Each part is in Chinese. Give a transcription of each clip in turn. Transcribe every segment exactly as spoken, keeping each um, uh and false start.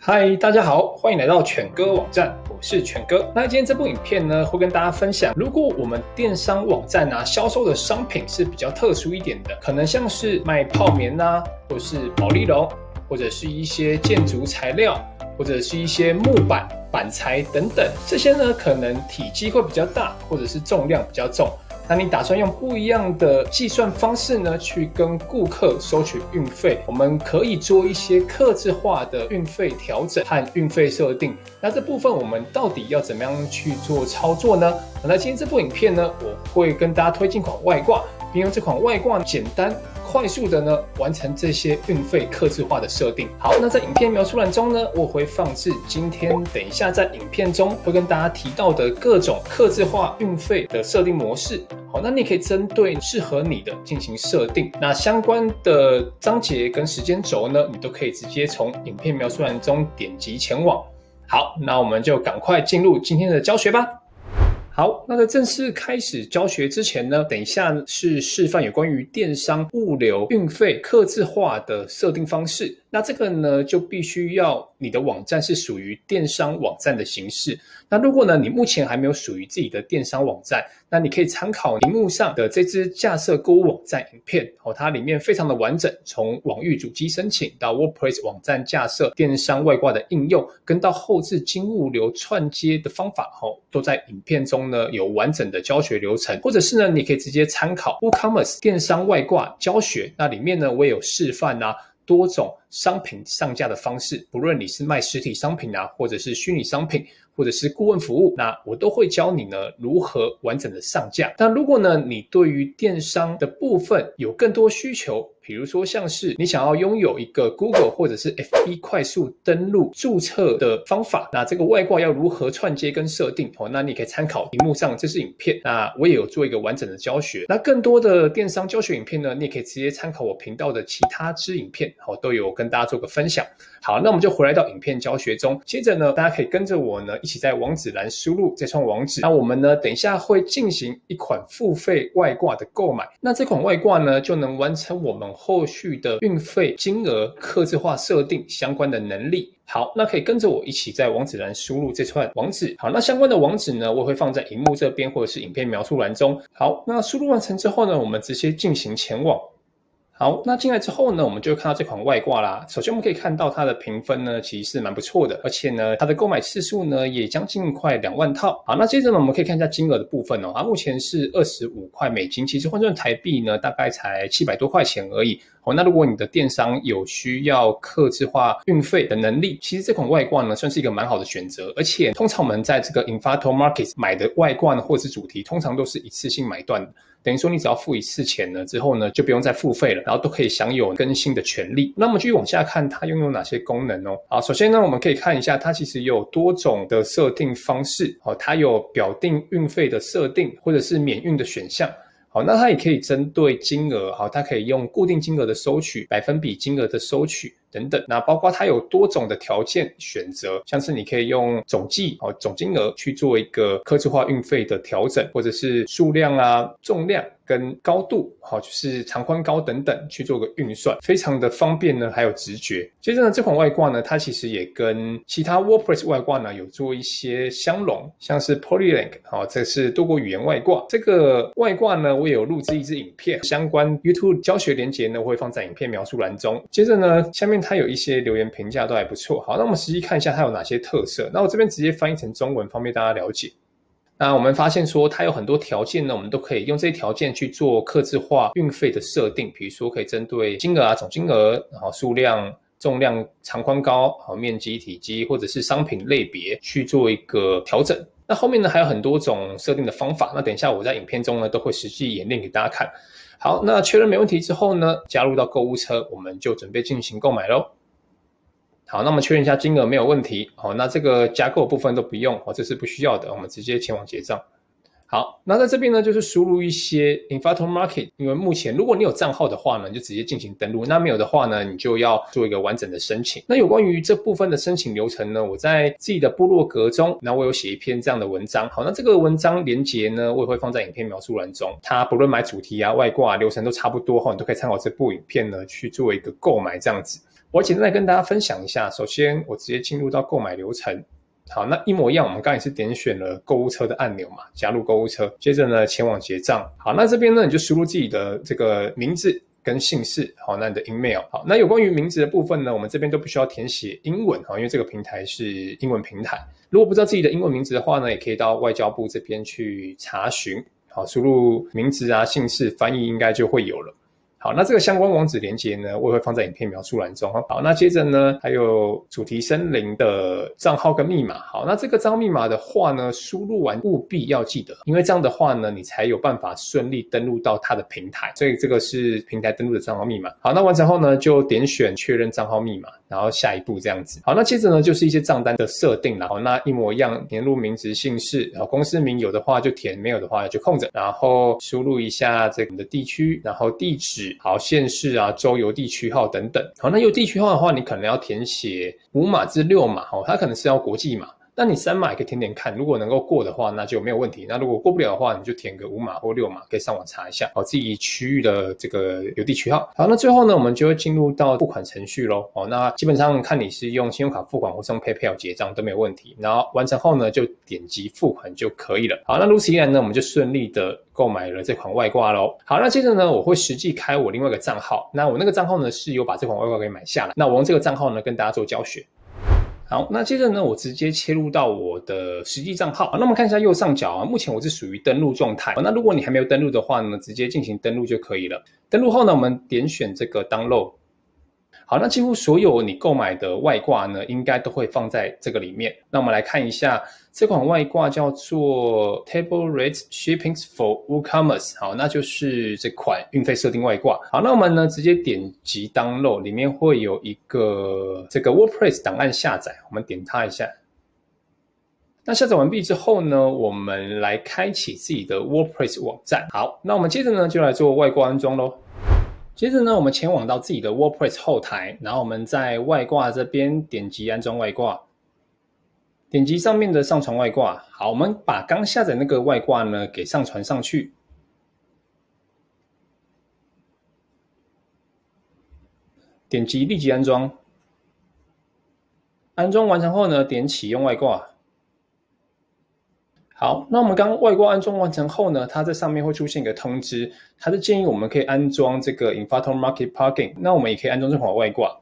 嗨，大家好，欢迎来到犬哥网站，我是犬哥。那今天这部影片呢，会跟大家分享，如果我们电商网站啊销售的商品是比较特殊一点的，可能像是卖泡棉啊，或是保丽龙，或者是一些建筑材料，或者是一些木板、板材等等，这些呢可能体积会比较大，或者是重量比较重。那你打算用不一样的计算方式呢，去跟顾客收取运费？我们可以做一些客制化的运费调整和运费设定。那这部分我们到底要怎么样去做操作呢？那今天这部影片呢，我会跟大家推荐款外挂，并用这款外挂简单快速的呢完成这些运费客制化的设定。好，那在影片描述栏中呢，我会放置今天等一下在影片中会跟大家提到的各种客制化运费的设定模式。好，那你可以针对适合你的进行设定。那相关的章节跟时间轴呢，你都可以直接从影片描述栏中点击前往。好，那我们就赶快进入今天的教学吧。好，那在正式开始教学之前呢，等一下是示范有关于电商物流运费客制化的设定方式。那这个呢，就必须要你的网站是属于电商网站的形式。那如果呢，你目前还没有属于自己的电商网站，那你可以参考荧幕上的这支架设购物网站影片，哦，它里面非常的完整，从网域主机申请到 WordPress 网站架设、电商外挂的应用，跟到后置金物流串接的方法，哦，都在影片中呢有完整的教学流程。或者是呢，你可以直接参考 WooCommerce 电商外挂教学，那里面呢我也有示范啊多种商品上架的方式，不论你是卖实体商品啊，或者是虚拟商品，或者是顾问服务，那我都会教你呢如何完整的上架。那如果呢你对于电商的部分有更多需求，比如说像是你想要拥有一个 Google 或者是 F B 快速登录注册的方法，那这个外挂要如何串接跟设定，哦，那你可以参考荧幕上这支影片，那我也有做一个完整的教学。那更多的电商教学影片呢，你也可以直接参考我频道的其他支影片，哦，都有跟大家做个分享。好，那我们就回来到影片教学中，接着呢大家可以跟着我呢一起在网址栏输入这串网址。那我们呢等一下会进行一款付费外挂的购买，那这款外挂呢就能完成我们后续的运费金额客制化设定相关的能力。好，那可以跟着我一起在网址栏输入这串网址。好，那相关的网址呢我会放在荧幕这边或者是影片描述栏中。好，那输入完成之后呢，我们直接进行前往。好，那进来之后呢，我们就会看到这款外挂啦。首先我们可以看到它的评分呢其实是蛮不错的，而且呢它的购买次数呢也将近快两万套。好，那接着呢我们可以看一下金额的部分哦，它目前是二十五块美金，其实换算台币呢大概才七百多块钱而已。哦，那如果你的电商有需要客制化运费的能力，其实这款外挂呢算是一个蛮好的选择。而且通常我们在这个 Infato Market 买的外挂呢或者是主题，通常都是一次性买断的，等于说你只要付一次钱呢之后呢就不用再付费了，然后都可以享有更新的权利。那我们继续往下看它拥有哪些功能哦。好，首先呢我们可以看一下它其实有多种的设定方式，哦，它有表定运费的设定或者是免运的选项。好，那它也可以针对金额，好，它可以用固定金额的收取、百分比金额的收取等等。那包括它有多种的条件选择，像是你可以用总计、哦、总金额去做一个客制化运费的调整，或者是数量啊、重量跟高度，好，就是长宽高等等去做个运算，非常的方便呢，还有直觉。接着呢，这款外挂呢，它其实也跟其他 WordPress 外挂呢有做一些相容，像是 Polylink， 好，这是多国语言外挂。这个外挂呢，我也有录制一支影片，相关 YouTube 教学连结呢，我会放在影片描述栏中。接着呢，下面它有一些留言评价都还不错。好，那我们实际看一下它有哪些特色。那我这边直接翻译成中文，方便大家了解。那我们发现说它有很多条件呢，我们都可以用这些条件去做客制化运费的设定，比如说可以针对金额啊、总金额，然后数量、重量、长宽高、好面积、体积，或者是商品类别去做一个调整。那后面呢还有很多种设定的方法，那等一下我在影片中呢都会实际演练给大家看。好，那确认没问题之后呢，加入到购物车，我们就准备进行购买咯。好，那我们确认一下金额没有问题。好，那这个加购部分都不用，这是不需要的，我们直接前往结账。好，那在这边呢，就是输入一些 Infato Market， 因为目前如果你有账号的话呢，你就直接进行登录；那没有的话呢，你就要做一个完整的申请。那有关于这部分的申请流程呢，我在自己的部落格中，那我有写一篇这样的文章。好，那这个文章连结呢，我也会放在影片描述栏中。它不论买主题啊、外挂啊、流程都差不多，你都可以参考这部影片呢去做一个购买这样子。 我简单来跟大家分享一下，首先我直接进入到购买流程。好，那一模一样，我们刚才是点选了购物车的按钮嘛，加入购物车，接着呢前往结账。好，那这边呢你就输入自己的这个名字跟姓氏，好，那你的 email。好，那有关于名字的部分呢，我们这边都不需要填写英文，因为这个平台是英文平台。如果不知道自己的英文名字的话呢，也可以到外交部这边去查询。好，输入名字啊、姓氏，翻译应该就会有了。好，那这个相关网址连结呢，我也会放在影片描述栏中。好，那接着呢，还有主题森林的账号跟密码。好，那这个账号密码的话呢，输入完务必要记得，因为这样的话呢，你才有办法顺利登录到它的平台。所以这个是平台登录的账号密码。好，那完成后呢，就点选确认账号密码，然后下一步这样子。好，那接着呢，就是一些账单的设定啦。好，那一模一样，填入名字、姓氏，然后公司名有的话就填，没有的话就空着。然后输入一下这个的地区，然后地址。好，县市啊、州、邮地区号等等。好，那邮地区号的话，你可能要填写五码至六码，哦，它可能是要国际码。那你三码也可以填填看，如果能够过的话，那就没有问题。那如果过不了的话，你就填个五码或六码，可以上网查一下，哦，自己区域的这个邮地区号。好，那最后呢，我们就会进入到付款程序咯。哦，那基本上看你是用信用卡付款或是用 PayPal 结账都没有问题。然后完成后呢，就点击付款就可以了。好，那如此一来呢，我们就顺利的购买了这款外挂咯。好，那接着呢，我会实际开我另外一个账号。那我那个账号呢，是有把这款外挂给买下来。那我用这个账号呢，跟大家做教学。好，那接着呢，我直接切入到我的实际账号。那我们看一下右上角啊，目前我是属于登录状态。那如果你还没有登录的话呢，直接进行登录就可以了。登录后呢，我们点选这个 download。好，那几乎所有你购买的外挂呢，应该都会放在这个里面。那我们来看一下，这款外挂叫做 Table Rate Shipping for WooCommerce。好，那就是这款运费设定外挂。好，那我们呢直接点击 Download， 里面会有一个这个 WordPress 档案下载，我们点它一下。那下载完毕之后呢，我们来开启自己的 WordPress 网站。好，那我们接着呢就来做外挂安装咯。接着呢，我们前往到自己的 WordPress 后台，然后我们在外挂这边点击安装外挂，点击上面的上传外挂。好，我们把刚下载那个外挂呢给上传上去。点击立即安装。安装完成后呢，点启用外挂。好，那我们刚外挂安装完成后呢，它在上面会出现一个通知，它是建议我们可以安装这个 Invato Market Plugin， 那我们也可以安装这款外挂。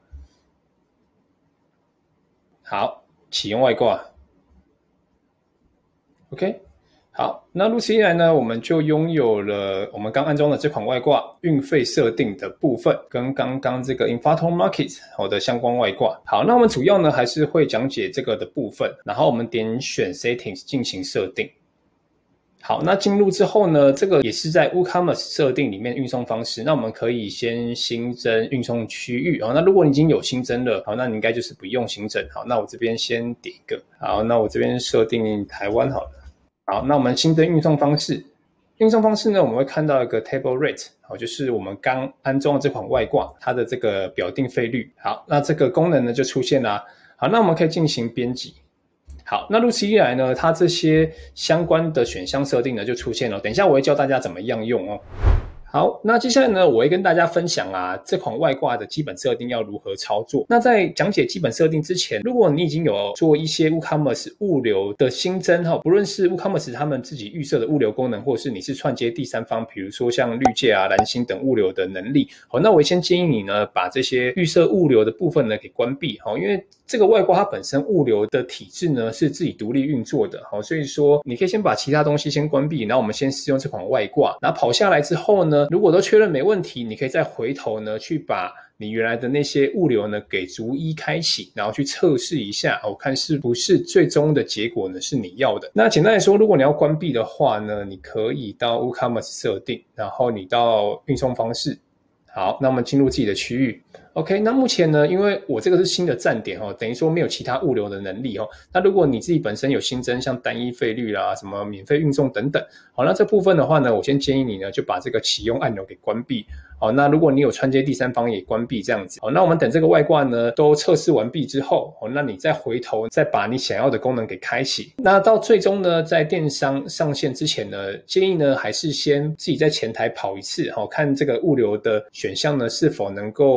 好，启用外挂。OK， 好，那如此一来呢，我们就拥有了我们刚安装的这款外挂运费设定的部分，跟刚刚这个 Invato Market 好的相关外挂。好，那我们主要呢还是会讲解这个的部分，然后我们点选 Settings 进行设定。好，那进入之后呢，这个也是在 WooCommerce 设定里面运送方式。那我们可以先新增运送区域。好，那如果你已经有新增了，好，那你应该就是不用新增。好，那我这边先点一个。好，那我这边设定台湾好了。好，那我们新增运送方式。运送方式呢，我们会看到一个 Table Rate， 好，就是我们刚安装的这款外挂，它的这个表定费率。好，那这个功能呢就出现啦。好，那我们可以进行编辑。好，那如此一来呢，它这些相关的选项设定呢就出现了。等一下我会教大家怎么样用哦。好，那接下来呢，我会跟大家分享啊，这款外挂的基本设定要如何操作。那在讲解基本设定之前，如果你已经有做一些 WooCommerce 物流的新增哈，不论是 WooCommerce 他们自己预设的物流功能，或者是你是串接第三方，比如说像绿界啊、蓝星等物流的能力，好，那我先建议你呢，把这些预设物流的部分呢给关闭哈，因为这个外挂它本身物流的体制呢是自己独立运作的，好，所以说你可以先把其他东西先关闭，然后我们先试用这款外挂，然后跑下来之后呢，如果都确认没问题，你可以再回头呢去把你原来的那些物流呢给逐一开启，然后去测试一下，我看是不是最终的结果呢是你要的。那简单来说，如果你要关闭的话呢，你可以到 WooCommerce 设定，然后你到运送方式。好，那我们进入自己的区域。OK， 那目前呢，因为我这个是新的站点哦，等于说没有其他物流的能力哦。那如果你自己本身有新增像单一费率啦、什么免费运送等等，好，那这部分的话呢，我先建议你呢就把这个启用按钮给关闭。好，那如果你有串接第三方也关闭这样子。好，那我们等这个外挂呢都测试完毕之后，好，那你再回头再把你想要的功能给开启。那到最终呢，在电商上线之前呢，建议呢还是先自己在前台跑一次，好，看这个物流的选项呢是否能够在不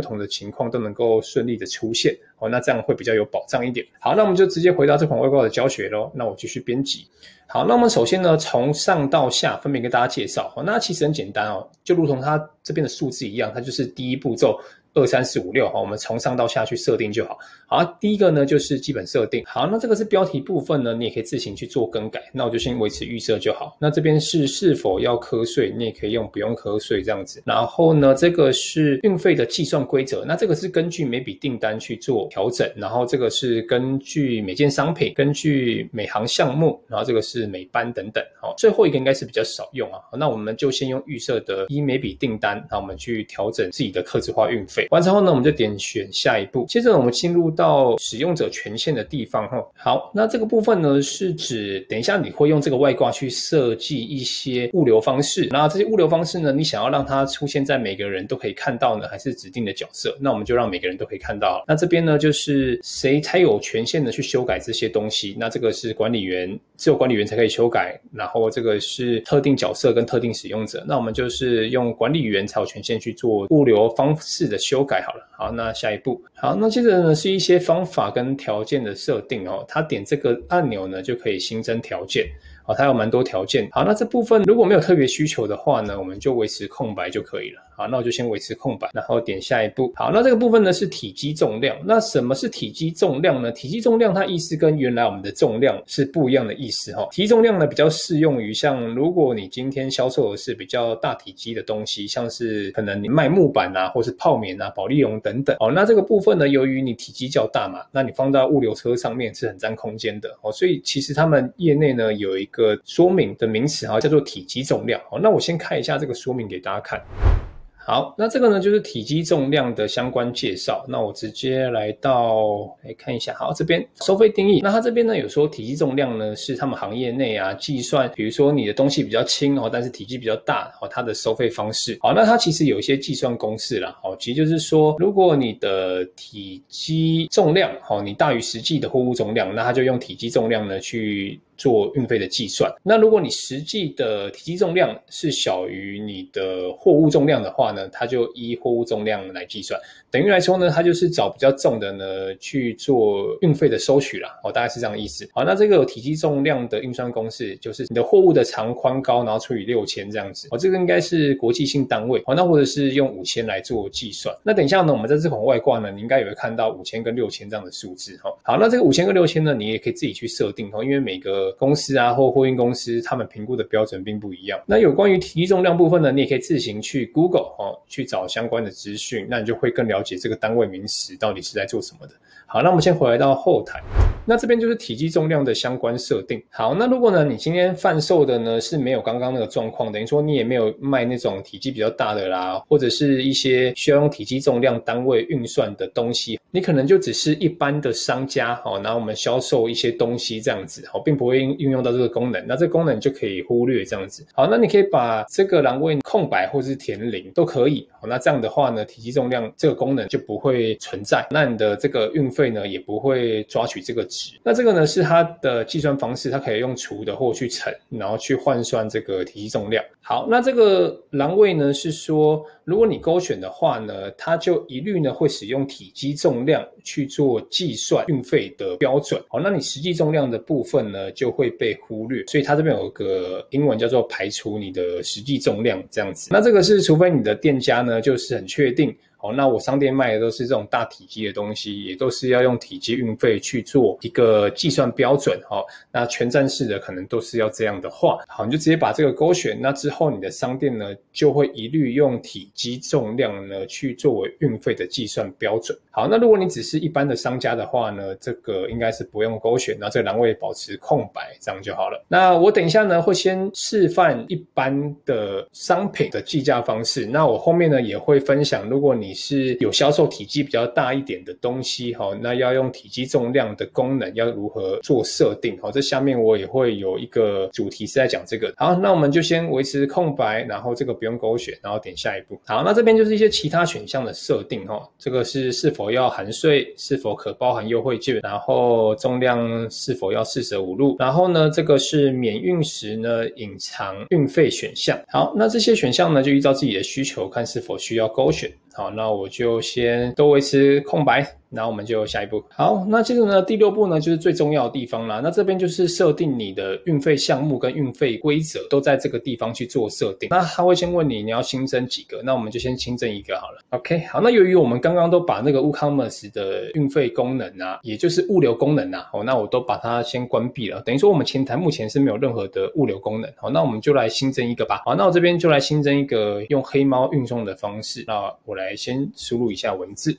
同的情况都能够顺利的出现哦，那这样会比较有保障一点。好，那我们就直接回到这款外挂的教学咯，那我继续编辑。好，那我们首先呢，从上到下分别跟大家介绍。那其实很简单哦，就如同它这边的数字一样，它就是第一步骤二三四五六，我们从上到下去设定就好。好，第一个呢就是基本设定。好，那这个是标题部分呢，你也可以自行去做更改。那我就先维持预设就好。那这边是是否要课税，你也可以用不用课税这样子。然后呢，这个是运费的计算规则，那这个是根据每笔订单去做调整。然后这个是根据每件商品，根据每行项目，然后这个是每班等等。好，最后一个应该是比较少用啊。那我们就先用预设的依每笔订单，然后我们去调整自己的客制化运费。完成后呢，我们就点选下一步。接着我们进入到使用者权限的地方。好，那这个部分呢是指等一下你会用这个外挂去设计一些物流方式，那这些物流方式呢，你想要让它出现在每个人都可以看到呢，还是指定的角色？那我们就让每个人都可以看到。那这边呢就是谁才有权限的去修改这些东西，那这个是管理员，只有管理员才可以修改，然后这个是特定角色跟特定使用者，那我们就是用管理员才有权限去做物流方式的修改好了。好，那下一步。好，那接着呢是一些方法跟条件的设定哦，他点这个按钮呢就可以新增条件。好，它有蛮多条件。好，那这部分如果没有特别需求的话呢，我们就维持空白就可以了。好，那我就先维持空白，然后点下一步。好，那这个部分呢是体积重量。那什么是体积重量呢？体积重量它意思跟原来我们的重量是不一样的意思哈。体积重量呢比较适用于像如果你今天销售的是比较大体积的东西，像是可能你卖木板啊，或是泡棉啊、保丽龙等等。哦，那这个部分呢，由于你体积较大嘛，那你放到物流车上面是很占空间的哦，所以其实他们业内呢有一个说明的名词哈，叫做体积重量。好，那我先看一下这个说明给大家看。好，那这个呢就是体积重量的相关介绍。那我直接来到来看一下。好，这边收费定义。那它这边呢有说体积重量呢是他们行业内啊计算，比如说你的东西比较轻哦，但是体积比较大哦，它的收费方式。好，那它其实有一些计算公式啦。好，其实就是说，如果你的体积重量好，你大于实际的货物重量，那它就用体积重量呢去做运费的计算。那如果你实际的体积重量是小于你的货物重量的话呢，它就依货物重量来计算。等于来说呢，它就是找比较重的呢去做运费的收取啦。哦，大概是这样的意思。好，那这个有体积重量的运算公式就是你的货物的长宽高，然后除以六千这样子。哦，这个应该是国际性单位。哦，那或者是用五千来做计算。那等一下呢，我们在这款外挂呢，你应该也会看到五千跟六千这样的数字。哦，好，那这个五千跟六千呢，你也可以自己去设定。哦，因为每个公司啊或货运公司他们评估的标准并不一样。那有关于体积重量部分呢，你也可以自行去 Google 哦去找相关的资讯，那你就会更了解这个单位名词到底是在做什么的。好，那我们先回来到后台。那这边就是体积重量的相关设定。好，那如果呢你今天贩售的呢是没有刚刚那个状况，等于说你也没有卖那种体积比较大的啦，或者是一些需要用体积重量单位运算的东西，你可能就只是一般的商家哦，然后我们销售一些东西这样子，好，并不会运用到这个功能，那这个功能就可以忽略这样子。好，那你可以把这个栏位空白或是填零都可以。好，那这样的话呢，体积重量这个功能就不会存在，那你的这个运费呢也不会抓取这个值。那这个呢是它的计算方式，它可以用除的或去乘，然后去换算这个体积重量。好，那这个栏位呢是说，如果你勾选的话呢，它就一律呢会使用体积重量去做计算运费的标准。好，那你实际重量的部分呢就会被忽略，所以它这边有个英文叫做排除你的实际重量这样子。那这个是除非你的店家呢就是很确定，好，那我商店卖的都是这种大体积的东西，也都是要用体积运费去做一个计算标准。好，那全站式的可能都是要这样的话，好，你就直接把这个勾选，那之后你的商店呢就会一律用体积重量呢去作为运费的计算标准。好，那如果你只是一般的商家的话呢，这个应该是不用勾选，那这个栏位保持空白，这样就好了。那我等一下呢会先示范一般的商品的计价方式，那我后面呢也会分享，如果你是有销售体积比较大一点的东西，好，那要用体积重量的功能要如何做设定。好，这下面我也会有一个主题是在讲这个。好，那我们就先维持空白，然后这个不用勾选，然后点下一步。好，那这边就是一些其他选项的设定。这个是是否要含税，是否可包含优惠券，然后重量是否要四舍五入，然后呢这个是免运时呢隐藏运费选项。好，那这些选项呢就依照自己的需求看是否需要勾选。 好，那我就先都维持空白，然后我们就下一步。好，那接着呢，第六步呢就是最重要的地方啦。那这边就是设定你的运费项目跟运费规则，都在这个地方去做设定。那他会先问你你要新增几个，那我们就先新增一个好了。OK， 好，那由于我们刚刚都把那个 WooCommerce 的运费功能啊，也就是物流功能啊，好，那我都把它先关闭了，等于说我们前台目前是没有任何的物流功能。好，那我们就来新增一个吧。好，那我这边就来新增一个用黑猫运送的方式。那我来先输入一下文字。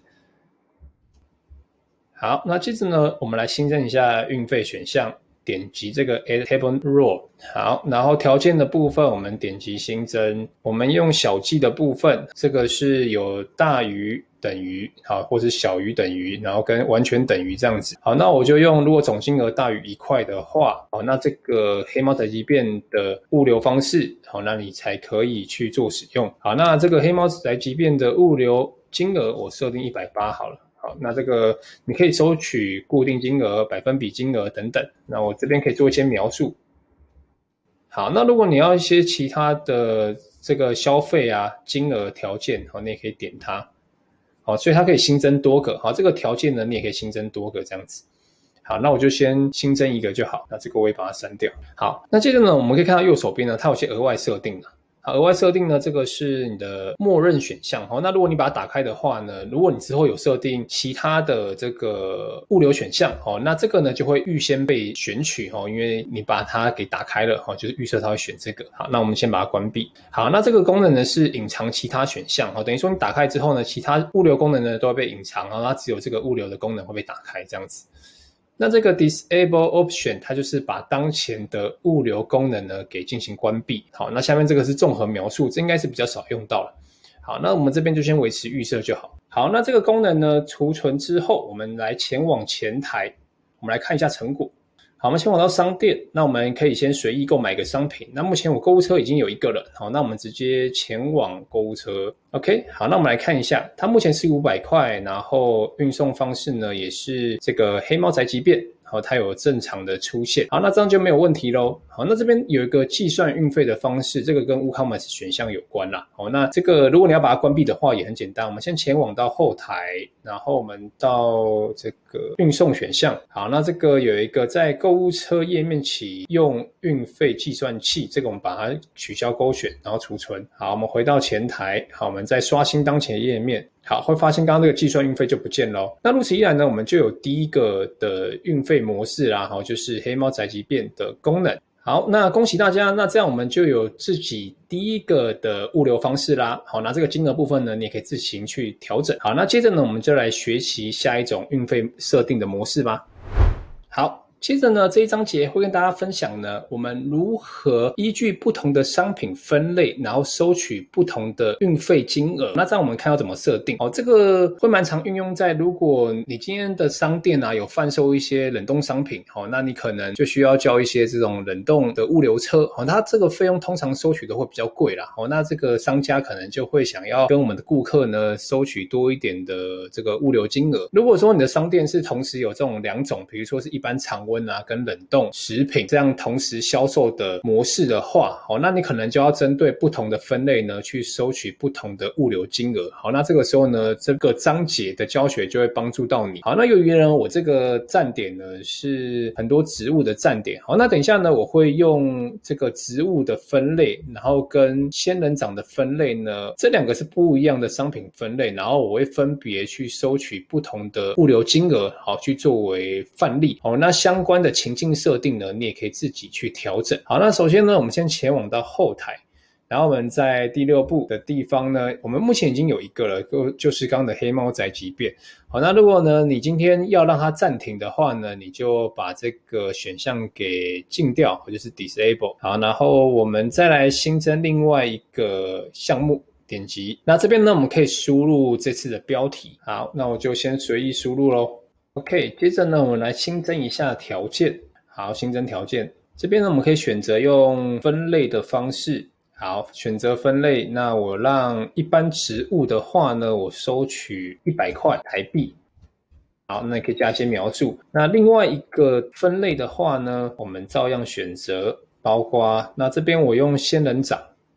好，那接着呢，我们来新增一下运费选项，点击这个 Add Table Row。好，然后条件的部分我们点击新增，我们用小记的部分，这个是有大于等于，好，或是小于等于，然后跟完全等于这样子。好，那我就用如果总金额大于一块的话，好，那这个黑猫宅急便的物流方式，好，那你才可以去做使用。好，那这个黑猫宅急便的物流金额我设定一百八十好了。好，那这个你可以收取固定金额、百分比金额等等。那我这边可以做一些描述。好，那如果你要一些其他的这个消费啊、金额条件，好，你也可以点它。好，所以它可以新增多个。好，这个条件呢，你也可以新增多个这样子。好，那我就先新增一个就好。那这个我也把它删掉。好，那接着呢，我们可以看到右手边呢，它有些额外设定的。好，额外设定呢，这个是你的默认选项。好，那如果你把它打开的话呢，如果你之后有设定其他的这个物流选项，哦，那这个呢就会预先被选取，哦，因为你把它给打开了，哦，就是预设它会选这个。好，那我们先把它关闭。好，那这个功能呢是隐藏其他选项，哦，等于说你打开之后呢，其他物流功能呢都会被隐藏，然后它只有这个物流的功能会被打开这样子。那这个 disable option 它就是把当前的物流功能呢给进行关闭。好，那下面这个是综合描述，这应该是比较少用到了。好，那我们这边就先维持预设就好。好，那这个功能呢储存之后，我们来前往前台，我们来看一下成果。好，我们前往到商店，那我们可以先随意购买一个商品。那目前我购物车已经有一个了，好，那我们直接前往购物车。OK， 好，那我们来看一下，它目前是五百块，然后运送方式呢也是这个黑猫宅急便。好，它有正常的出现。好，那这样就没有问题咯。好，那这边有一个计算运费的方式，这个跟 WooCommerce 选项有关啦。好，那这个如果你要把它关闭的话也很简单，我们先前往到后台，然后我们到这个运送选项。好，那这个有一个在购物车页面启用运费计算器，这个我们把它取消勾选，然后储存。好，我们回到前台，好，我们再刷新当前页面。好，会发现刚刚这个计算运费就不见了。那如此一来呢，我们就有第一个的运费模式啦，好，就是黑猫宅急便的功能。好，那恭喜大家，那这样我们就有自己第一个的物流方式啦。好，那这个金额部分呢，你也可以自行去调整。好，那接着呢，我们就来学习下一种运费设定的模式吧。好。接着呢，这一章节会跟大家分享呢，我们如何依据不同的商品分类，然后收取不同的运费金额。那这样我们看要怎么设定哦，这个会蛮常运用在如果你今天的商店啊有贩售一些冷冻商品，哦，那你可能就需要叫一些这种冷冻的物流车，哦，它这个费用通常收取的会比较贵啦，哦，那这个商家可能就会想要跟我们的顾客呢收取多一点的这个物流金额。如果说你的商店是同时有这种两种，比如说是一般常温啊跟冷冻食品这样同时销售的模式的话，好，那你可能就要针对不同的分类呢去收取不同的物流金额。好，那这个时候呢，这个章节的教学就会帮助到你。好，那由于呢我这个站点呢是很多植物的站点，好，那等一下呢我会用这个植物的分类，然后跟仙人掌的分类呢，这两个是不一样的商品分类，然后我会分别去收取不同的物流金额，好，去作为范例。好，那相关的情境设定呢，你也可以自己去调整。好，那首先呢，我们先前往到后台，然后我们在第六步的地方呢，我们目前已经有一个了，就就是刚刚的黑猫宅急便。好，那如果呢你今天要让它暂停的话呢，你就把这个选项给禁掉，就是 disable。好，然后我们再来新增另外一个项目。点击，那这边呢我们可以输入这次的标题。好，那我就先随意输入咯。OK， 接着呢我们来新增一下条件。好，新增条件，这边呢我们可以选择用分类的方式。好，选择分类，那我让一般植物的话呢，我收取一百块台币。好，那可以加一些描述。那另外一个分类的话呢，我们照样选择包括，那这边我用仙人掌。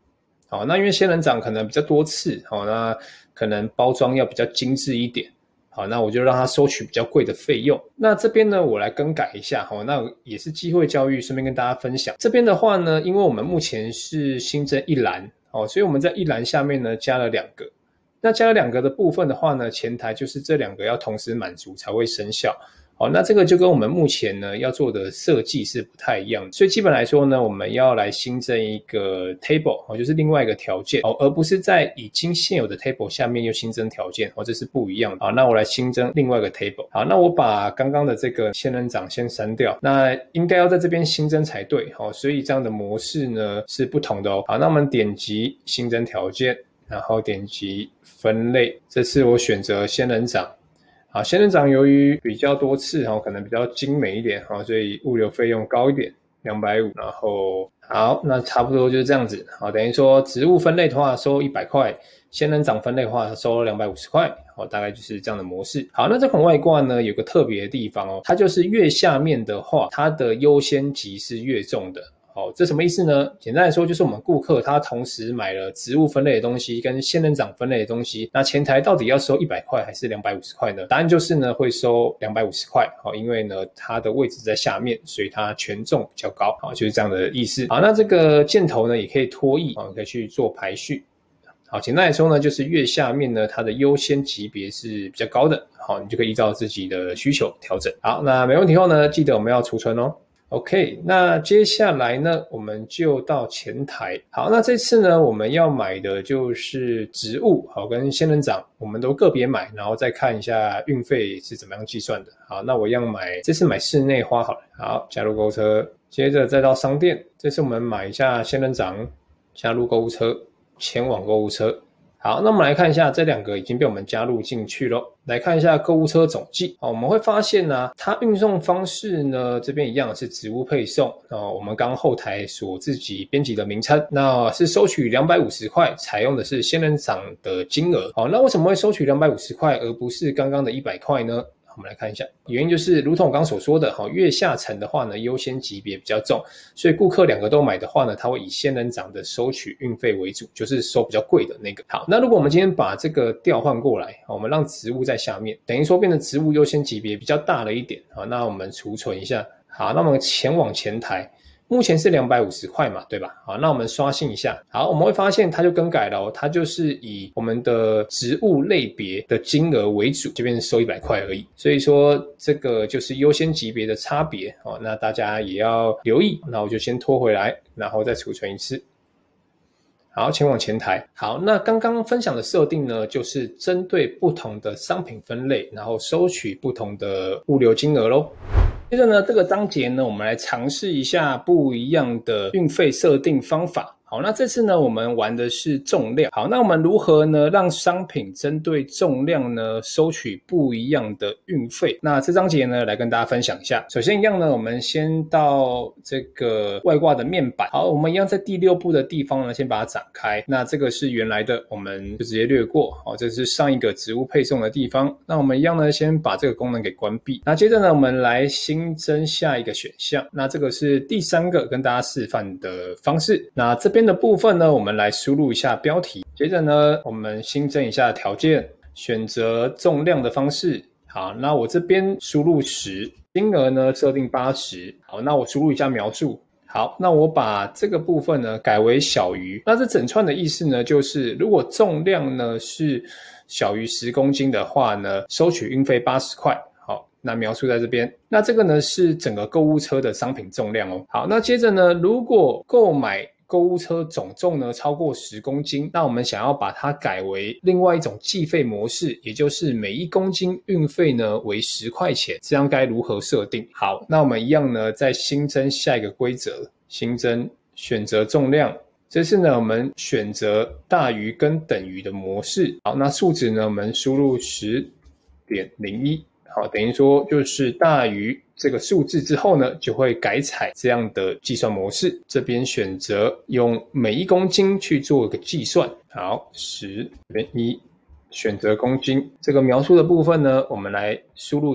好，那因为仙人掌可能比较多次，好，那可能包装要比较精致一点。好，那我就让他收取比较贵的费用。那这边呢，我来更改一下，好，那也是机会教育，顺便跟大家分享。这边的话呢，因为我们目前是新增一栏，好，所以我们在一栏下面呢加了两个。那加了两个的部分的话呢，前台就是这两个要同时满足才会生效。好，那这个就跟我们目前呢要做的设计是不太一样的，所以基本来说呢，我们要来新增一个 table， 哦，就是另外一个条件，哦，而不是在已经现有的 table 下面又新增条件，哦，这是不一样的。好，那我来新增另外一个 table。好，那我把刚刚的这个仙人掌先删掉，那应该要在这边新增才对，哦，所以这样的模式呢是不同的哦。好，那我们点击新增条件，然后点击分类，这次我选择仙人掌。好，仙人掌由于比较多次，可能比较精美一点，所以物流费用高一点，两百五十。然后好，那差不多就是这样子。好，等于说植物分类的话收一百块，仙人掌分类的话收两百五十块，好，大概就是这样的模式。好，那这款外挂呢有个特别的地方哦，它就是越下面的话，它的优先级是越重的。好，这什么意思呢？简单来说，就是我们顾客他同时买了植物分类的东西跟仙人掌分类的东西，那前台到底要收一百块还是两百五十块呢？答案就是呢，会收两百五十块。好，因为呢，它的位置在下面，所以它权重比较高。好，就是这样的意思。好，那这个箭头呢，也可以拖曳，好，可以去做排序。好，简单来说呢，就是越下面呢，它的优先级别是比较高的。好，你就可以依照自己的需求调整。好，那没问题后呢，记得我们要储存哦。OK， 那接下来呢，我们就到前台。好，那这次呢，我们要买的就是植物，好，跟仙人掌，我们都个别买，然后再看一下运费是怎么样计算的。好，那我一样买，这次买室内花好了。好，加入购物车，接着再到商店，这次我们买一下仙人掌，加入购物车，前往购物车。好，那我们来看一下这两个已经被我们加入进去了。来看一下购物车总计。好，我们会发现呢、啊，它运送方式呢，这边一样是植物配送。哦，我们刚后台所自己编辑的名称，那是收取两百五十块，采用的是仙人掌的金额。好，那为什么会收取两百五十块，而不是刚刚的一百块呢？我们来看一下，原因就是如同我刚刚所说的，越下层的话呢，优先级别比较重，所以顾客两个都买的话呢，他会以仙人掌的收取运费为主，就是收比较贵的那个。好，那如果我们今天把这个调换过来，我们让植物在下面，等于说变成植物优先级别比较大了一点。好，那我们储存一下。好，那我们前往前台。目前是两百五十块嘛，对吧？好，那我们刷新一下。好，我们会发现它就更改了哦，它就是以我们的植物类别的金额为主，这边收一百块而已。所以说这个就是优先级别的差别哦，那大家也要留意。那我就先拖回来，然后再储存一次。好，前往前台。好，那刚刚分享的设定呢，就是针对不同的商品分类，然后收取不同的物流金额咯。接着呢，这个章节呢，我们来尝试一下不一样的运费设定方法。好，那这次呢，我们玩的是重量。好，那我们如何呢，让商品针对重量呢，收取不一样的运费？那这章节呢，来跟大家分享一下。首先一样呢，我们先到这个外挂的面板。好，我们一样在第六步的地方呢，先把它展开。那这个是原来的，我们就直接略过。好，这是上一个植物配送的地方。那我们一样呢，先把这个功能给关闭。那接着呢，我们来新增下一个选项。那这个是第三个跟大家示范的方式。那这边的部分呢，我们来输入一下标题，接着呢，我们新增一下条件，选择重量的方式。好，那我这边输入十，金额呢设定八十。好，那我输入一下描述。好，那我把这个部分呢改为小于。那这整串的意思呢，就是如果重量呢是小于十公斤的话呢，收取运费八十块。那描述在这边，那这个呢是整个购物车的商品重量哦。好，那接着呢，如果购买购物车总重呢超过十公斤，那我们想要把它改为另外一种计费模式，也就是每一公斤运费呢为十块钱，这样该如何设定？好，那我们一样呢再新增下一个规则，新增选择重量。这次呢，我们选择大于跟等于的模式。好，那数值呢，我们输入 十点零一。好，等于说就是大于这个数字之后呢，就会改采这样的计算模式。这边选择用每一公斤去做一个计算。好， 十点一 选择公斤。这个描述的部分呢，我们来输入一下。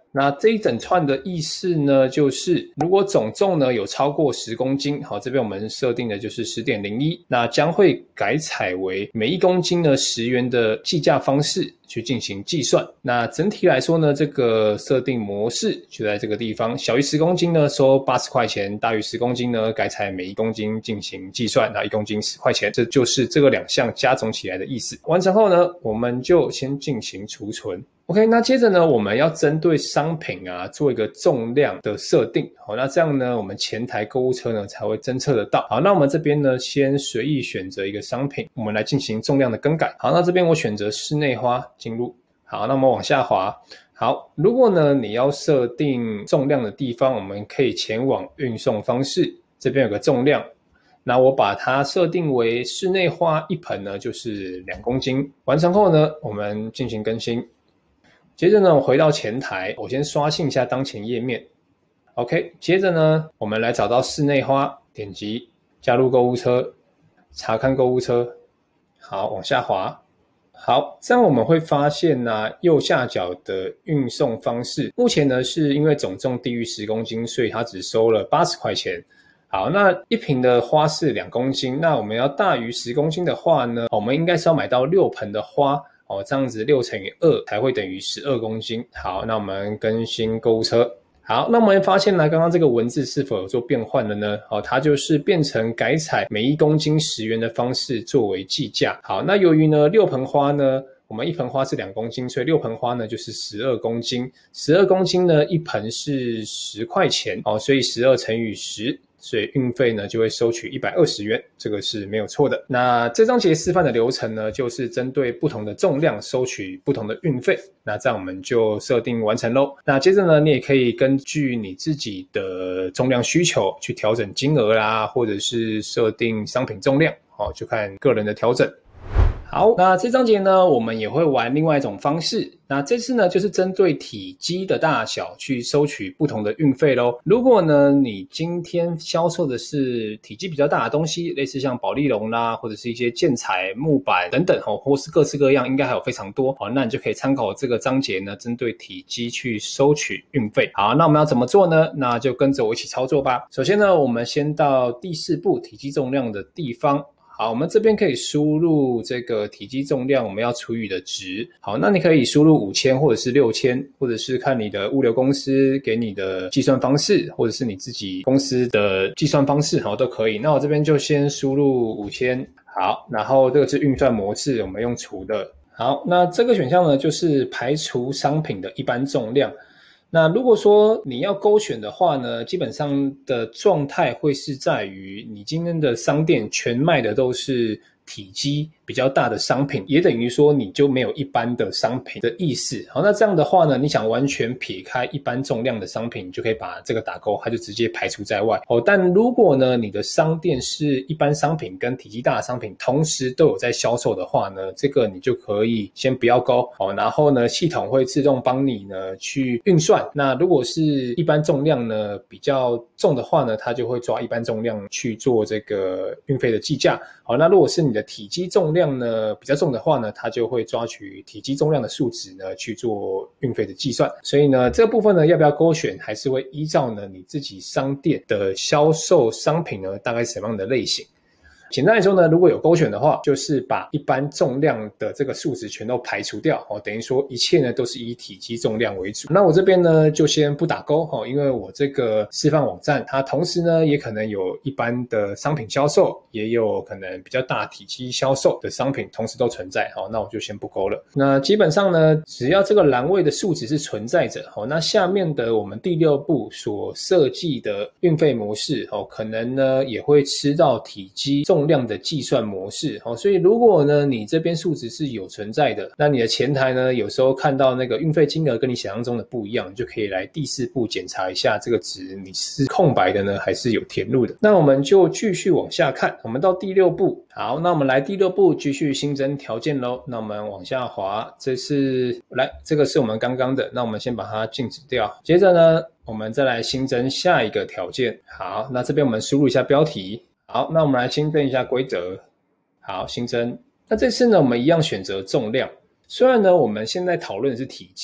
那这一整串的意思呢，就是如果总重呢有超过十公斤，好，这边我们设定的就是 十点零一， 那将会改采为每一公斤呢十元的计价方式去进行计算。那整体来说呢，这个设定模式就在这个地方，小于十公斤呢收八十块钱，大于十公斤呢改采每一公斤进行计算，那一公斤十块钱，这就是这个两项加总起来的意思。完成后呢，我们就先进行储存。OK， 那接着呢，我们要针对商品啊做一个重量的设定，好，那这样呢，我们前台购物车呢才会侦测得到。好，那我们这边呢，先随意选择一个商品，我们来进行重量的更改。好，那这边我选择室内花进入。好，那我们往下滑。好，如果呢你要设定重量的地方，我们可以前往运送方式，这边有个重量。那我把它设定为室内花一盆呢，就是两公斤。完成后呢，我们进行更新。接着呢，我回到前台，我先刷新一下当前页面。OK， 接着呢，我们来找到室内花，点击加入购物车，查看购物车。好，往下滑。好，这样我们会发现呢、啊，右下角的运送方式，目前呢是因为总重低于十公斤，所以它只收了八十块钱。好，那一瓶的花是两公斤，那我们要大于十公斤的话呢，我们应该是要买到六盆的花。哦，这样子六乘以二才会等于十二公斤。好，那我们更新购物车。好，那我们发现呢，刚刚这个文字是否有做变换了呢？好，它就是变成改采每一公斤十元的方式作为计价。好，那由于呢六盆花呢，我们一盆花是两公斤，所以六盆花呢就是十二公斤。十二公斤呢一盆是十块钱，哦，所以十二乘以十。所以运费呢就会收取一百二十元，这个是没有错的。那这章节示范的流程呢，就是针对不同的重量收取不同的运费。那这样我们就设定完成咯。那接着呢，你也可以根据你自己的重量需求去调整金额啦，或者是设定商品重量，哦，就看个人的调整。好，那这章节呢，我们也会玩另外一种方式。那这次呢，就是针对体积的大小去收取不同的运费咯。如果呢，你今天销售的是体积比较大的东西，类似像保丽龙啦，或者是一些建材、木板等等，或是各式各样，应该还有非常多。好，那你就可以参考这个章节呢，针对体积去收取运费。好，那我们要怎么做呢？那就跟着我一起操作吧。首先呢，我们先到第四步体积重量的地方。好，我们这边可以输入这个体积重量我们要除以的值。好，那你可以输入五千或者是六千，或者是看你的物流公司给你的计算方式，或者是你自己公司的计算方式，好，都可以。那我这边就先输入五千。好，然后这个是运算模式，我们用除的。好，那这个选项呢，就是排除商品的一般重量。那如果说你要勾选的话呢，基本上的状态会是在于你今天的商店全卖的都是体积比较大的商品，也等于说你就没有一般的商品的意思。好，那这样的话呢，你想完全撇开一般重量的商品，你就可以把这个打勾，它就直接排除在外。哦，但如果呢，你的商店是一般商品跟体积大的商品同时都有在销售的话呢，这个你就可以先不要勾。哦，然后呢，系统会自动帮你呢去运算。那如果是一般重量呢比较重的话呢，它就会抓一般重量去做这个运费的计价。好，那如果是你的体积重量呢比较重的话呢，它就会抓取体积重量的数值呢去做运费的计算。所以呢，这个部分呢要不要勾选，还是会依照呢你自己商店的销售商品呢大概是什么样的类型。简单来说呢，如果有勾选的话，就是把一般重量的这个数值全都排除掉，哦，等于说一切呢都是以体积重量为主。那我这边呢就先不打勾，哦，因为我这个示范网站它同时呢也可能有一般的商品销售，也有可能比较大体积销售的商品同时都存在，哦，那我就先不勾了。那基本上呢，只要这个栏位的数值是存在着，哦，那下面的我们第六步所设计的运费模式，哦，可能呢也会吃到体积重量的计算模式。好，所以如果呢你这边数值是有存在的，那你的前台呢有时候看到那个运费金额跟你想象中的不一样，你就可以来第四步检查一下这个值你是空白的呢还是有填入的。那我们就继续往下看，我们到第六步。好，那我们来第六步继续新增条件咯。那我们往下滑，这是来这个是我们刚刚的，那我们先把它静止掉。接着呢我们再来新增下一个条件。好，那这边我们输入一下标题。好，那我们来新增一下规则。好，新增。那这次呢，我们一样选择重量。虽然呢，我们现在讨论的是体积，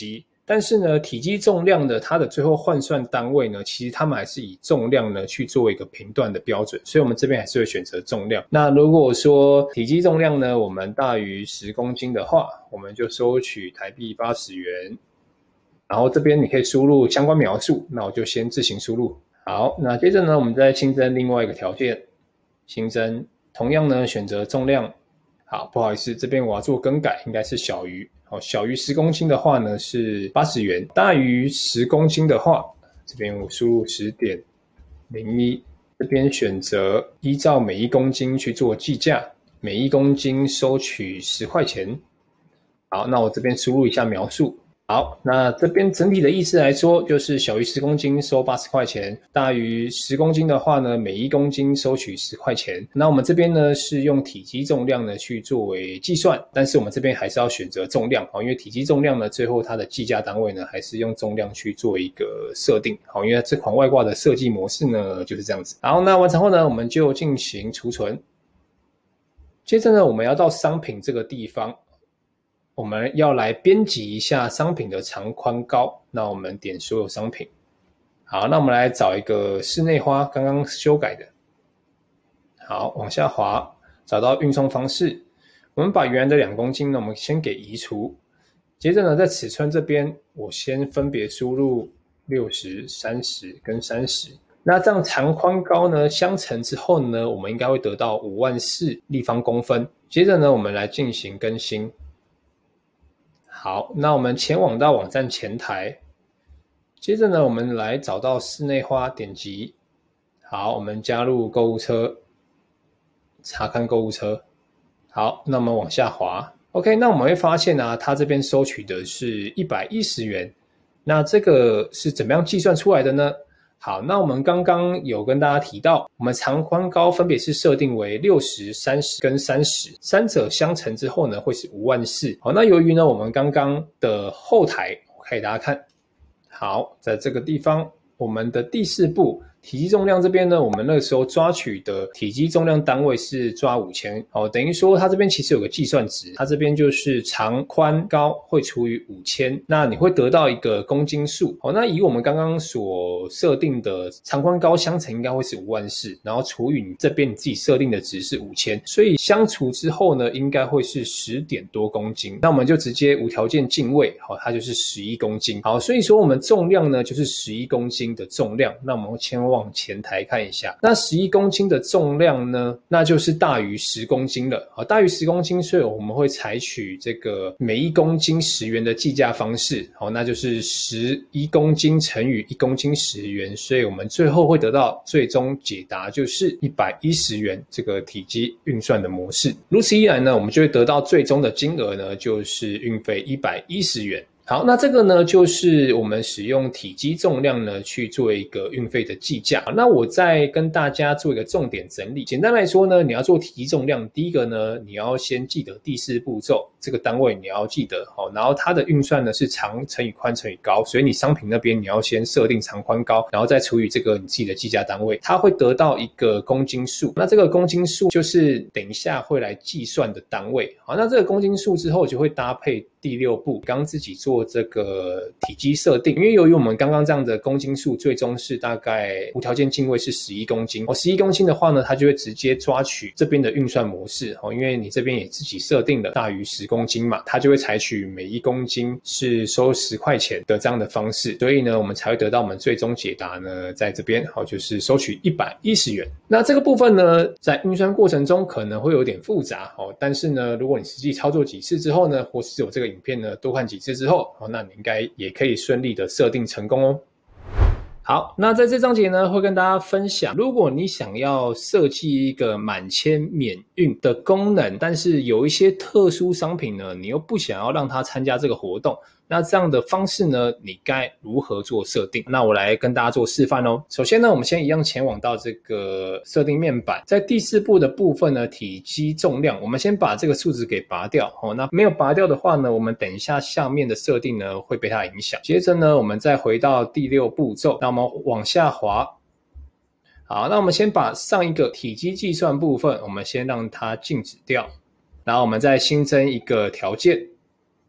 但是呢，体积重量的它的最后换算单位呢，其实他们还是以重量呢去做一个评断的标准，所以我们这边还是会选择重量。那如果说体积重量呢，我们大于十公斤的话，我们就收取台币八十元。然后这边你可以输入相关描述，那我就先自行输入。好，那接着呢，我们再新增另外一个条件，新增同样呢选择重量。好，不好意思，这边我要做更改，应该是小于。好，小于十公斤的话呢是八十元，大于十公斤的话，这边我输入 十点零一， 这边选择依照每一公斤去做计价，每一公斤收取十块钱。好，那我这边输入一下描述。好，那这边整体的意思来说，就是小于十公斤收八十块钱，大于十公斤的话呢，每一公斤收取十块钱。那我们这边呢是用体积重量呢去作为计算，但是我们这边还是要选择重量，因为体积重量呢最后它的计价单位呢还是用重量去做一个设定，因为这款外挂的设计模式呢就是这样子。好，那完成后呢，我们就进行储存。接着呢，我们要到商品这个地方。我们要来编辑一下商品的长宽高，那我们点所有商品。好，那我们来找一个室内花，刚刚修改的。好，往下滑，找到运送方式。我们把原来的两公斤呢，我们先给移除。接着呢，在尺寸这边，我先分别输入六十、三十跟三十。那这样长宽高呢相乘之后呢，我们应该会得到五万四立方公分。接着呢，我们来进行更新。好，那我们前往到网站前台，接着呢，我们来找到室内花，点击。好，我们加入购物车，查看购物车。好，那我们往下滑。OK， 那我们会发现啊，它这边收取的是一百一十元。那这个是怎么样计算出来的呢？好，那我们刚刚有跟大家提到，我们长宽高分别是设定为六十、三十跟三十，三者相乘之后呢，会是五万四。好，那由于呢，我们刚刚的后台，我给大家看，好，在这个地方，我们的第四步。体积重量这边呢，我们那个时候抓取的体积重量单位是抓五千，哦，等于说它这边其实有个计算值，它这边就是长宽高会除以五千，那你会得到一个公斤数，哦，那以我们刚刚所设定的长宽高相乘应该会是五万四，然后除以你这边你自己设定的值是五千，所以相除之后呢，应该会是十点多公斤，那我们就直接无条件进位，好，它就是十一公斤，好，所以说我们重量呢就是十一公斤的重量，那我们千万往前台看一下，那十一公斤的重量呢，那就是大于十公斤了。好，大于十公斤，所以我们会采取这个每一公斤十元的计价方式。好，那就是十一公斤乘以一公斤十元，所以我们最后会得到最终解答就是一百一十元这个体积运算的模式。如此一来呢，我们就会得到最终的金额呢，就是运费一百一十元。好，那这个呢，就是我们使用体积重量呢去做一个运费的计价。那我再跟大家做一个重点整理。简单来说呢，你要做体积重量，第一个呢，你要先记得第四步骤这个单位你要记得，好，然后它的运算呢是长乘以宽乘以高，所以你商品那边你要先设定长宽高，然后再除以这个你自己的计价单位，它会得到一个公斤数。那这个公斤数就是等一下会来计算的单位。好，那这个公斤数之后就会搭配第六步，刚自己做这个体积设定，因为由于我们刚刚这样的公斤数最终是大概无条件进位是十一公斤，哦，十一公斤的话呢，它就会直接抓取这边的运算模式，哦，因为你这边也自己设定了大于十公斤嘛，它就会采取每一公斤是收十块钱的这样的方式，所以呢，我们才会得到我们最终解答呢，在这边，好，就是收取一百一十元。那这个部分呢，在运算过程中可能会有点复杂，哦，但是呢，如果你实际操作几次之后呢，或是有这个影片呢多看几次之后，哦，那你应该也可以顺利的设定成功哦。好，那在这章节呢，会跟大家分享，如果你想要设计一个满千免运的功能，但是有一些特殊商品呢，你又不想要让它参加这个活动，那这样的方式呢，你该如何做设定？那我来跟大家做示范哦。首先呢，我们先一样前往到这个设定面板，在第四步的部分呢，体积重量，我们先把这个数值给拔掉。哦，那没有拔掉的话呢，我们等一下下面的设定呢会被它影响。接着呢，我们再回到第六步骤，那我们往下滑。好，那我们先把上一个体积计算部分，我们先让它静止掉，然后我们再新增一个条件。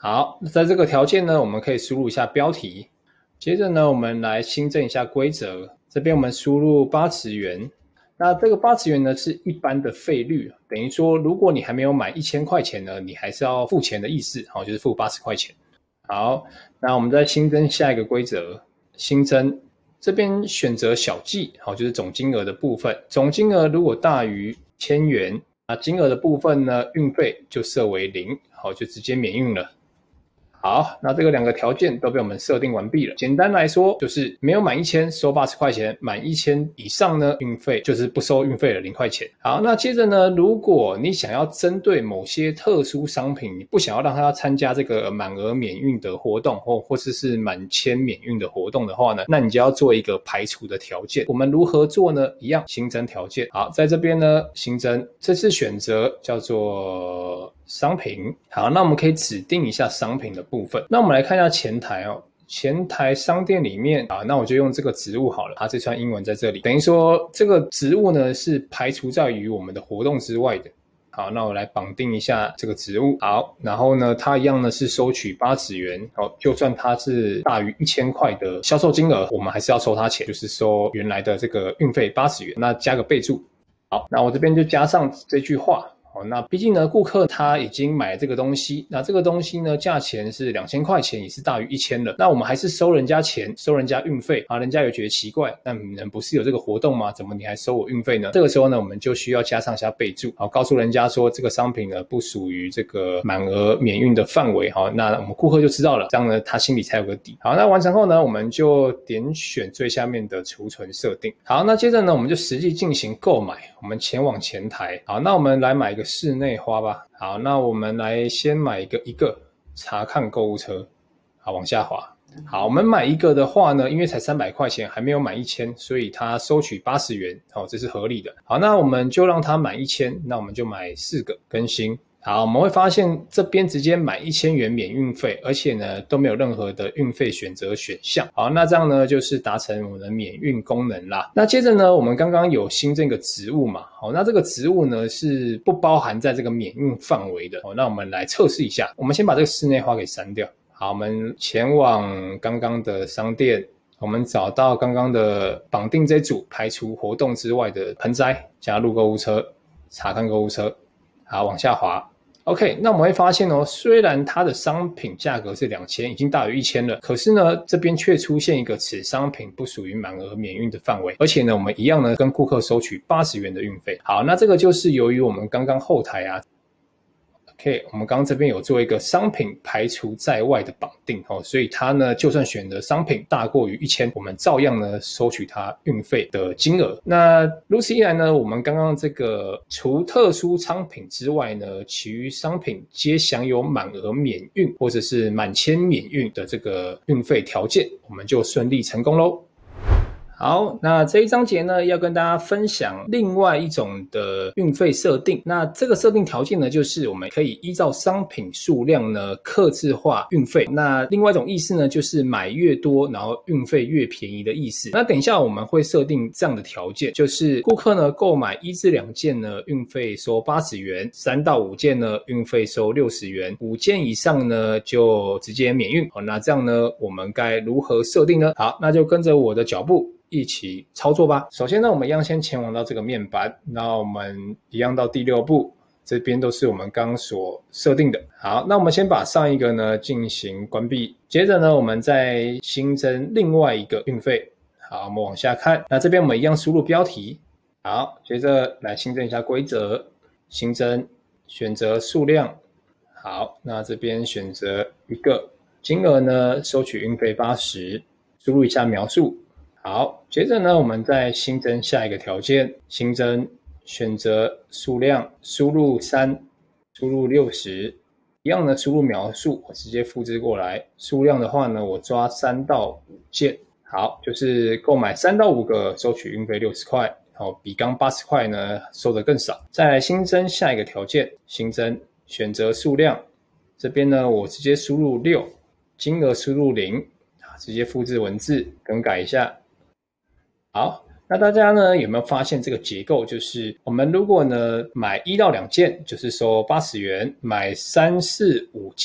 好，在这个条件呢，我们可以输入一下标题。接着呢，我们来新增一下规则。这边我们输入八十元。那这个八十元呢是一般的费率，等于说如果你还没有满一千块钱呢，你还是要付钱的意思，好，就是付八十块钱。好，那我们再新增下一个规则，新增这边选择小计，好，就是总金额的部分，总金额如果大于千元，那金额的部分呢，运费就设为零，好，就直接免运了。好，那这个两个条件都被我们设定完毕了。简单来说，就是没有满一千收八十块钱，满一千以上呢，运费就是不收运费了，零块钱。好，那接着呢，如果你想要针对某些特殊商品，你不想要让他参加这个满额免运的活动，或或者是满千免运的活动的话呢，那你就要做一个排除的条件。我们如何做呢？一样新增条件。好，在这边呢，新增这次选择叫做商品。好，那我们可以指定一下商品的部分。那我们来看一下前台哦，前台商店里面啊，那我就用这个植物好了，它这串英文在这里，等于说这个植物呢是排除在于我们的活动之外的。好，那我来绑定一下这个植物。好，然后呢，它一样呢是收取八十元。好，就算它是大于一千块的销售金额，我们还是要收它钱，就是收原来的这个运费八十元。那加个备注。好，那我这边就加上这句话。好，那毕竟呢，顾客他已经买了这个东西，那这个东西呢，价钱是两千块钱，也是大于一千了。那我们还是收人家钱，收人家运费啊，人家有觉得奇怪，那你们不是有这个活动吗？怎么你还收我运费呢？这个时候呢，我们就需要加上一下备注，好，告诉人家说这个商品呢不属于这个满额免运的范围，好，那我们顾客就知道了，这样呢他心里才有个底。好，那完成后呢，我们就点选最下面的储存设定。好，那接着呢，我们就实际进行购买，我们前往前台。好，那我们来买一个室内花吧。好，那我们来先买一个一个查看购物车。好，往下滑。好，我们买一个的话呢，因为才三百块钱，还没有满一千，所以它收取八十元，好，这是合理的。好，那我们就让它满一千，那我们就买四个更新。好，我们会发现这边直接买一千元免运费，而且呢都没有任何的运费选择选项。好，那这样呢就是达成我们的免运功能啦。那接着呢，我们刚刚有新增一个植物嘛，好，那这个植物呢是不包含在这个免运范围的。好，那我们来测试一下，我们先把这个室内花给删掉。好，我们前往刚刚的商店，我们找到刚刚的绑定这组排除活动之外的盆栽，加入购物车，查看购物车。好，往下滑。OK， 那我们会发现哦，虽然它的商品价格是两千，已经大于一千了，可是呢，这边却出现一个此商品不属于满额免运的范围，而且呢，我们一样呢跟顾客收取八十元的运费。好，那这个就是由于我们刚刚后台啊。OK， 我们刚刚这边有做一个商品排除在外的绑定，哦，所以它呢，就算选的商品大过于一千，我们照样呢收取它运费的金额。那如此一来呢，我们刚刚这个除特殊商品之外呢，其余商品皆享有满额免运或者是满千免运的这个运费条件，我们就顺利成功咯。好，那这一章节呢，要跟大家分享另外一种的运费设定。那这个设定条件呢，就是我们可以依照商品数量呢，客制化运费。那另外一种意思呢，就是买越多，然后运费越便宜的意思。那等一下我们会设定这样的条件，就是顾客呢购买一至两件呢，运费收八十元；三到五件呢，运费收六十元；五件以上呢，就直接免运。好，那这样呢，我们该如何设定呢？好，那就跟着我的脚步一起操作吧。首先呢，我们一样先前往到这个面板，那我们一样到第六步，这边都是我们刚刚所设定的。好，那我们先把上一个呢进行关闭，接着呢，我们再新增另外一个运费。好，我们往下看，那这边我们一样输入标题。好，接着来新增一下规则，新增选择数量。好，那这边选择一个金额呢，收取运费八十，输入一下描述。好，接着呢，我们再新增下一个条件，新增选择数量，输入三，输入六十，一样的输入描述，我直接复制过来。数量的话呢，我抓三到五件。好，就是购买三到五个，收取运费六十块，好，比刚八十块呢收的更少。再来新增下一个条件，新增选择数量，这边呢，我直接输入六，金额输入零，直接复制文字，更改一下。好，那大家呢有没有发现这个结构？就是我们如果呢买一到两件，就是收八十元；买三四五件，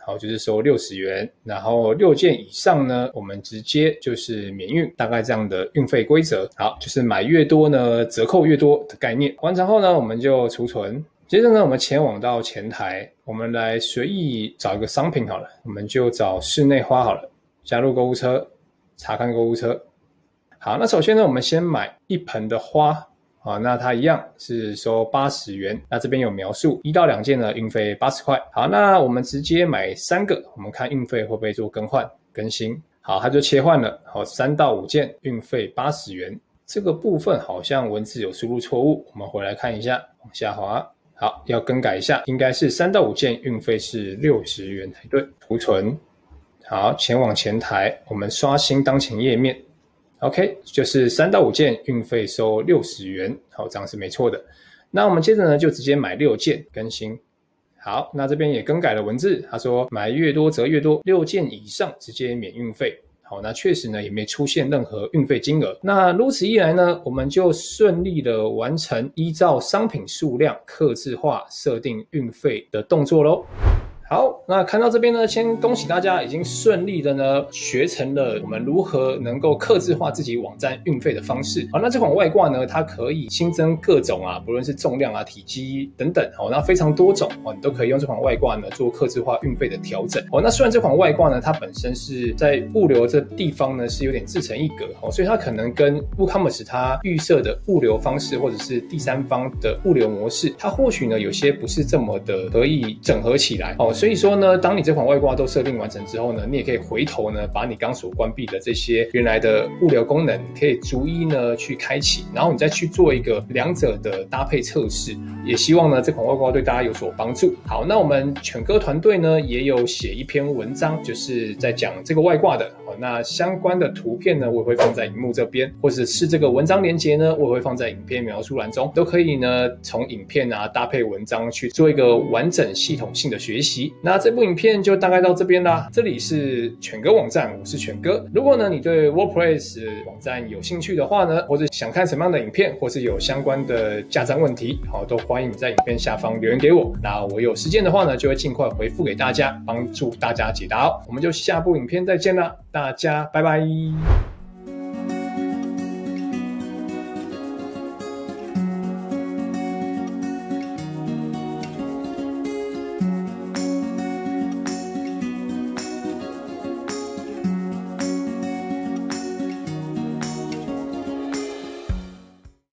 好，就是收六十元，然后六件以上呢，我们直接就是免运，大概这样的运费规则。好，就是买越多呢，折扣越多的概念。完成后呢，我们就储存。接着呢，我们前往到前台，我们来随意找一个商品好了，我们就找室内花好了，加入购物车，查看购物车。好，那首先呢，我们先买一盆的花，好，那它一样是收八十元。那这边有描述，一到两件呢，运费八十块。好，那我们直接买三个，我们看运费会不会做更换更新。好，它就切换了。好，三到五件，运费八十元。这个部分好像文字有输入错误，我们回来看一下，往下滑。好，要更改一下，应该是三到五件，运费是六十元才对。储存。好，前往前台，我们刷新当前页面。OK， 就是三到五件，运费收六十元，好，这样是没错的。那我们接着呢，就直接买六件更新。好，那这边也更改了文字，他说买越多折越多，六件以上直接免运费。好，那确实呢也没出现任何运费金额。那如此一来呢，我们就顺利的完成依照商品数量客制化设定运费的动作咯。好，那看到这边呢，先恭喜大家已经顺利的呢学成了我们如何能够客制化自己网站运费的方式。好，那这款外挂呢，它可以新增各种啊，不论是重量啊、体积等等，好，那非常多种哦，你都可以用这款外挂呢做客制化运费的调整。哦，那虽然这款外挂呢，它本身是在物流这地方呢是有点自成一格，哦，所以它可能跟 WooCommerce 它预设的物流方式或者是第三方的物流模式，它或许呢有些不是这么的可以整合起来。哦，所以说呢，当你这款外挂都设定完成之后呢，你也可以回头呢，把你刚所关闭的这些原来的物流功能，可以逐一呢去开启，然后你再去做一个两者的搭配测试。也希望呢这款外挂对大家有所帮助。好，那我们犬哥团队呢也有写一篇文章，就是在讲这个外挂的。好，那相关的图片呢，我也会放在荧幕这边，或者是这个文章连结呢，我也会放在影片描述栏中，都可以呢从影片啊搭配文章去做一个完整系统性的学习。那这部影片就大概到这边啦。这里是犬哥网站，我是犬哥。如果呢你对 WordPress 网站有兴趣的话呢，或者想看什么样的影片，或是有相关的架站问题，好，都欢迎你在影片下方留言给我。那我有时间的话呢，就会尽快回复给大家，帮助大家解答哦。我们就下部影片再见啦，大家拜拜。